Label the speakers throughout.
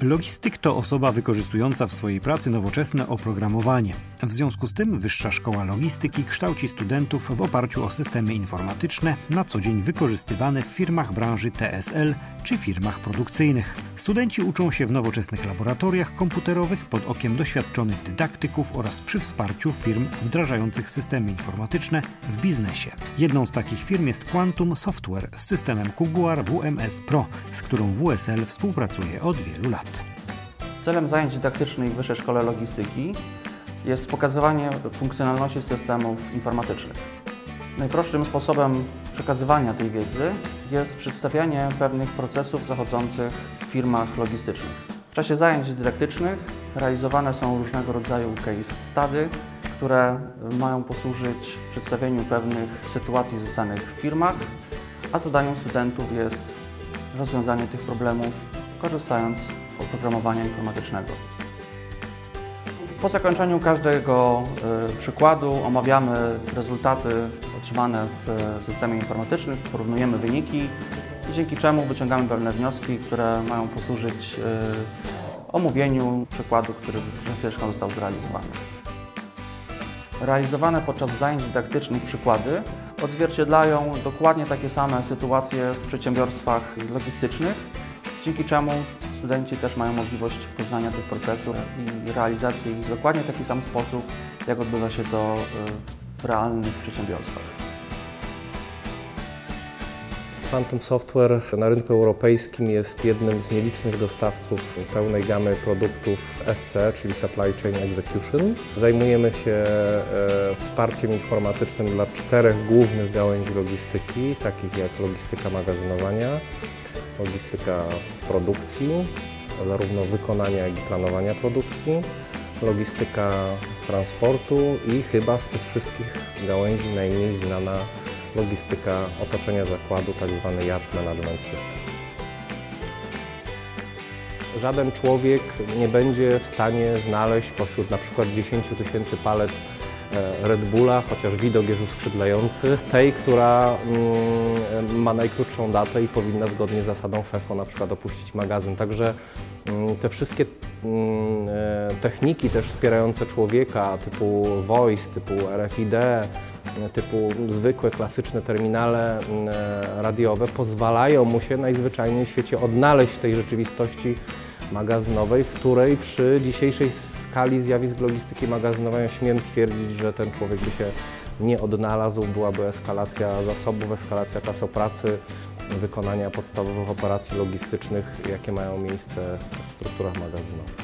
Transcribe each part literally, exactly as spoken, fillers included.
Speaker 1: Logistyk to osoba wykorzystująca w swojej pracy nowoczesne oprogramowanie. W związku z tym Wyższa Szkoła Logistyki kształci studentów w oparciu o systemy informatyczne na co dzień wykorzystywane w firmach branży T S L czy firmach produkcyjnych. Studenci uczą się w nowoczesnych laboratoriach komputerowych pod okiem doświadczonych dydaktyków oraz przy wsparciu firm wdrażających systemy informatyczne w biznesie. Jedną z takich firm jest Quantum Software z systemem Kuguar W M S Pro, z którą W S L współpracuje od wielu lat.
Speaker 2: Celem zajęć dydaktycznych w Wyższej Szkole Logistyki jest pokazywanie funkcjonalności systemów informatycznych. Najprostszym sposobem przekazywania tej wiedzy jest przedstawianie pewnych procesów zachodzących w firmach logistycznych. W czasie zajęć dydaktycznych realizowane są różnego rodzaju case study, które mają posłużyć przedstawieniu pewnych sytuacji zastanych w firmach, a zadaniem studentów jest rozwiązanie tych problemów, korzystając z oprogramowania informatycznego. Po zakończeniu każdego y, przykładu omawiamy rezultaty otrzymane w systemie informatycznym, porównujemy wyniki, dzięki czemu wyciągamy pewne wnioski, które mają posłużyć y, omówieniu przykładu, który przed chwileczką został zrealizowany. Realizowane podczas zajęć dydaktycznych przykłady odzwierciedlają dokładnie takie same sytuacje w przedsiębiorstwach logistycznych, dzięki czemu studenci też mają możliwość poznania tych procesów i realizacji ich w dokładnie taki sam sposób, jak odbywa się to w realnych przedsiębiorstwach.
Speaker 3: Quantum Software na rynku europejskim jest jednym z nielicznych dostawców pełnej gamy produktów S C, czyli Supply Chain Execution. Zajmujemy się e, wsparciem informatycznym dla czterech głównych gałęzi logistyki, takich jak logistyka magazynowania, logistyka produkcji, zarówno wykonania, jak i planowania produkcji, logistyka transportu i chyba z tych wszystkich gałęzi najmniej znana logistyka otoczenia zakładu, tak zwany Yard Management System. Żaden człowiek nie będzie w stanie znaleźć pośród na przykład dziesięć tysięcy palet Red Bulla, chociaż widok jest uskrzydlający, tej, która mm, ma najkrótszą datę i powinna zgodnie z zasadą FEFO na przykład opuścić magazyn. Także mm, te wszystkie mm, techniki też wspierające człowieka typu Voice, typu R F I D, typu zwykłe, klasyczne terminale mm, radiowe pozwalają mu się najzwyczajniej w świecie odnaleźć w tej rzeczywistości magazynowej, w której przy dzisiejszej skali zjawisk logistyki magazynowej śmiem twierdzić, że ten człowiek by się nie odnalazł, byłaby eskalacja zasobów, eskalacja czasu pracy, wykonania podstawowych operacji logistycznych, jakie mają miejsce w strukturach magazynowych.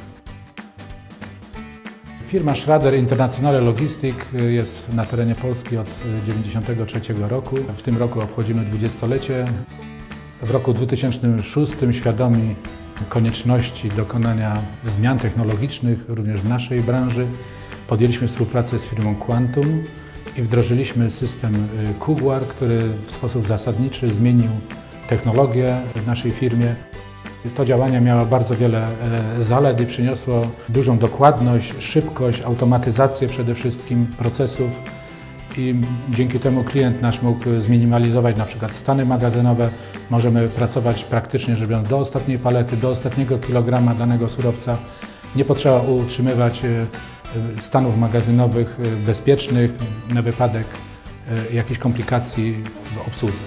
Speaker 4: Firma Schrader Internationale Logistik jest na terenie Polski od tysiąc dziewięćset dziewięćdziesiątego trzeciego roku. W tym roku obchodzimy dwudziestolecie. W roku dwutysięcznym szóstym świadomi konieczności dokonania zmian technologicznych również w naszej branży podjęliśmy współpracę z firmą Quantum i wdrożyliśmy system Kuguar, który w sposób zasadniczy zmienił technologię w naszej firmie. To działanie miało bardzo wiele zalet i przyniosło dużą dokładność, szybkość, automatyzację przede wszystkim procesów i dzięki temu klient nasz mógł zminimalizować na przykład stany magazynowe. Możemy pracować praktycznie, żeby do ostatniej palety, do ostatniego kilograma danego surowca. Nie potrzeba utrzymywać stanów magazynowych bezpiecznych na wypadek jakichś komplikacji w obsłudze.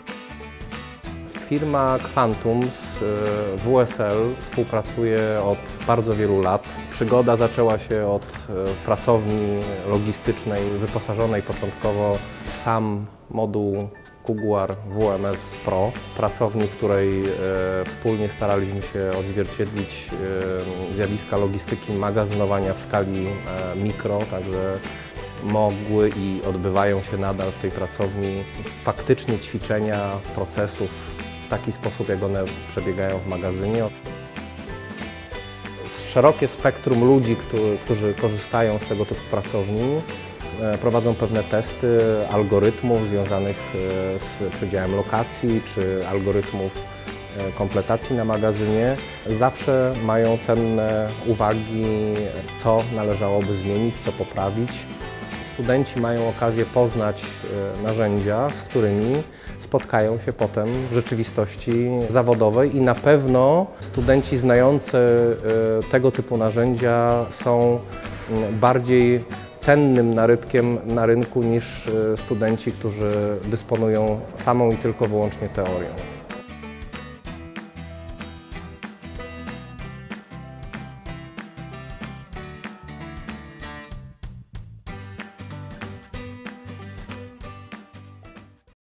Speaker 3: Firma Quantum z W S L współpracuje od bardzo wielu lat. Przygoda zaczęła się od pracowni logistycznej wyposażonej początkowo w sam moduł Kuguar W M S Pro. Pracowni, w której wspólnie staraliśmy się odzwierciedlić zjawiska logistyki magazynowania w skali mikro, także mogły i odbywają się nadal w tej pracowni faktycznie ćwiczenia procesów w taki sposób, jak one przebiegają w magazynie. Szerokie spektrum ludzi, którzy, którzy korzystają z tego typu pracowni, prowadzą pewne testy algorytmów związanych z przydziałem lokacji czy algorytmów kompletacji na magazynie. Zawsze mają cenne uwagi, co należałoby zmienić, co poprawić. studenci mają okazję poznać narzędzia, z którymi spotkają się potem w rzeczywistości zawodowej i na pewno studenci znający tego typu narzędzia są bardziej cennym narybkiem na rynku niż studenci, którzy dysponują samą i tylko wyłącznie teorią.